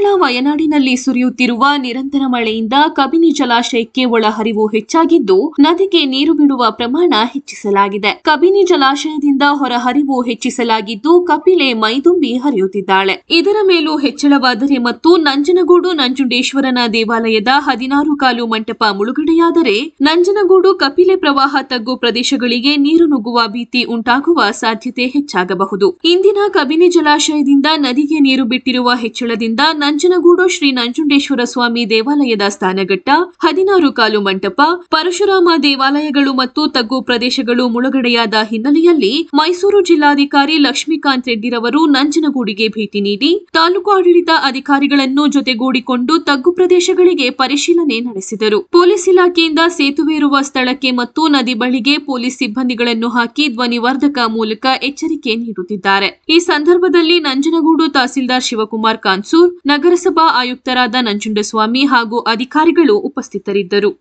ಕೇರಳ ವಯನಾಡಿನಲ್ಲಿ ಸುರಿಯುತ್ತಿರುವ ನಿರಂತರ ಮಳೆಯಿಂದ ಕಬಿನಿ ಜಲಾಶಯಕ್ಕೆ ಒಳಹರಿವು ಹೆಚ್ಚಾಗಿದ್ದು ನದಿಗೆ ನೀರು ಬಿಡುವ ಪ್ರಮಾಣ ಹೆಚ್ಚಿಸಲಾಗಿದೆ. ಕಬಿನಿ ಜಲಾಶಯದಿಂದ ಹೊರಹರಿವು ಹೆಚ್ಚಿಸಲಾಗಿದ್ದು ಕಪಿಲೆ ಮೈದುಂಬಿ ಹರಿಯುತ್ತಿದ್ದಾಳೆ. ಇದರ ಮೇಲೂ ಹೆಚ್ಚಳವಾದರೆ ಮತ್ತು ನಂಜನಗೂಡು ನಂಜುಂಡೇಶ್ವರನ ದೇವಾಲಯದ 16 ಕಾಲು ಮಂಟಪ ಮುಳುಗಡೆಯಾದರೆ ನಂಜನಗೂಡು ಕಪಿಲೆ ಪ್ರವಾಹ ತಗ್ಗು ಪ್ರದೇಶಗಳಿಗೆ ನೀರು ನುಗ್ಗುವ ಭೀತಿ ಉಂಟಾಗುವ ಸಾಧ್ಯತೆ ಹೆಚ್ಚಾಗಬಹುದು. ಇಂದಿನ ಕಬಿನಿ ಜಲಾಶಯದಿಂದ ನದಿಗೆ ನೀರು ಬಿಟ್ಟಿರುವ ಹೆಚ್ಚಳದಿಂದ ನಂಜನಗೂಡು ಶ್ರೀ ನಂಜುಂಡೇಶ್ವರ ಸ್ವಾಮಿ ದೇವಾಲಯದ ಸ್ಥಾನಘಟ್ಟ, 16 ಕಾಲು ಮಂಟಪ, ಪರಶುರಾಮ ದೇವಾಲಯಗಳು ಮತ್ತು ತಗ್ಗು ಪ್ರದೇಶಗಳು ಮುಳುಗಡೆಯಾದ ಹಿನ್ನೆಲೆಯಲ್ಲಿ ಮೈಸೂರು ಜಿಲ್ಲಾಧಿಕಾರಿ ಲಕ್ಷ್ಮೀಕಾಂತ್ ರೆಡ್ಡಿರವರು ನಂಜನಗೂಡಿಗೆ ಭೇಟಿ ನೀಡಿ ತಾಲೂಕು ಆಡಳಿತ ಅಧಿಕಾರಿಗಳನ್ನು ಜೊತೆಗೂಡಿಕೊಂಡು ತಗ್ಗು ಪ್ರದೇಶಗಳಿಗೆ ಪರಿಶೀಲನೆ ನಡೆಸಿದರು. ಪೊಲೀಸ್ ಇಲಾಖೆಯಿಂದ ಸೇತುವೆ ಇರುವ ಸ್ಥಳಕ್ಕೆ ಮತ್ತು ನದಿ ಬಳಿಗೆ ಪೊಲೀಸ್ ಸಿಬ್ಬಂದಿಗಳನ್ನು ಹಾಕಿ ಧ್ವನಿವರ್ಧಕ ಮೂಲಕ ಎಚ್ಚರಿಕೆ ನೀಡುತ್ತಿದ್ದಾರೆ. ಈ ಸಂದರ್ಭದಲ್ಲಿ ನಂಜನಗೂಡು ತಹಸೀಲ್ದಾರ್ ಶಿವಕುಮಾರ್ ಕಾನ್ಸೂರ್, ನಗರಸಭಾ ಆಯುಕ್ತರಾದ ನಂಜುಂಡಸ್ವಾಮಿ ಹಾಗೂ ಅಧಿಕಾರಿಗಳು ಉಪಸ್ಥಿತರಿದ್ದರು.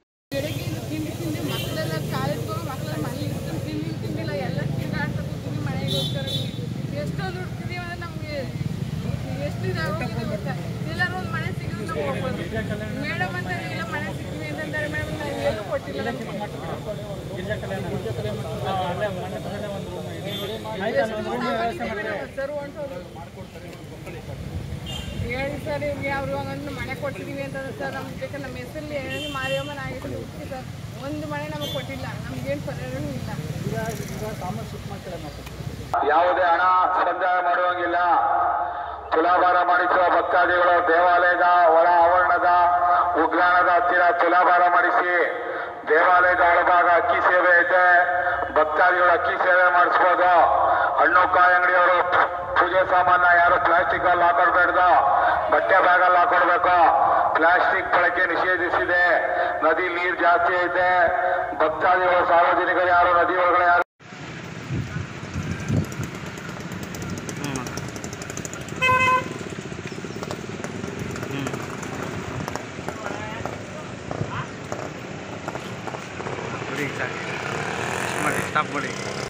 ಹೇಳಿ ಸರ್, ಇವ್ರಿಗೆ ಅವರು ಹಂಗಂದು ಮನೆ ಕೊಟ್ಟಿದ್ದೀವಿ ಅಂತ ಸರ್. ನಮ್ಗೆ ಬೇಕಾದ್ರೆ ನಮ್ಮ ಹೆಸರಲ್ಲಿ ಹೇಳಿ ಮಾರಿಯಮ್ಮನ ಆಗಿತ್ತು ಹುಡುಕಿ ಸರ್. ಒಂದು ಮನೆ ನಮಗೆ ಕೊಟ್ಟಿಲ್ಲ, ನಮ್ಗೇನು ಪರಿಹಾರವೂ ಇಲ್ಲ. ಯಾವುದೇ ಹಣ ಸಂದಾಯ ಮಾಡುವಂಗಿಲ್ಲ. ತುಲಾಭಾರ ಮಾಡಿಸುವ ಭಕ್ತಾದಿಗಳು ದೇವಾಲಯದ ಒಳ ಆವರಣದ ಉಗ್ರಾಣದ ಹತ್ತಿರ ತುಲಾಭಾರ ಮಾಡಿಸಿ ದೇವಾಲಯದ ಒಳಭಾಗ ಅಕ್ಕಿ ಸೇವೆ ಐತೆ, ಭಕ್ತಾದಿಗಳು ಅಕ್ಕಿ ಸೇವೆ ಮಾಡಿಸ್ಬೋದು. ಹಣ್ಣು ಕಾಯಿ ಅಂಗಡಿಯವರು ಪೂಜೆ ಸಾಮಾನ ಯಾರು ಪ್ಲಾಸ್ಟಿಕ್ ಅಲ್ಲಿ ಹಾಕೊಡ್ಬೇಡ್ದು, ಬಟ್ಟೆ ಬ್ಯಾಗ್ ಅಲ್ಲಿ ಹಾಕೊಡ್ಬೇಕು. ಪ್ಲಾಸ್ಟಿಕ್ ಬಳಕೆ ನಿಷೇಧಿಸಿದೆ. ನದಿ ನೀರು ಜಾಸ್ತಿ ಐತೆ. ಭಕ್ತಾದಿಗಳು ಸಾರ್ವಜನಿಕರು ಯಾರು ನದಿ ಒಳಗಡೆ ಯಾರು ಸ್ಟಾಪ್ ಮಾಡಿ.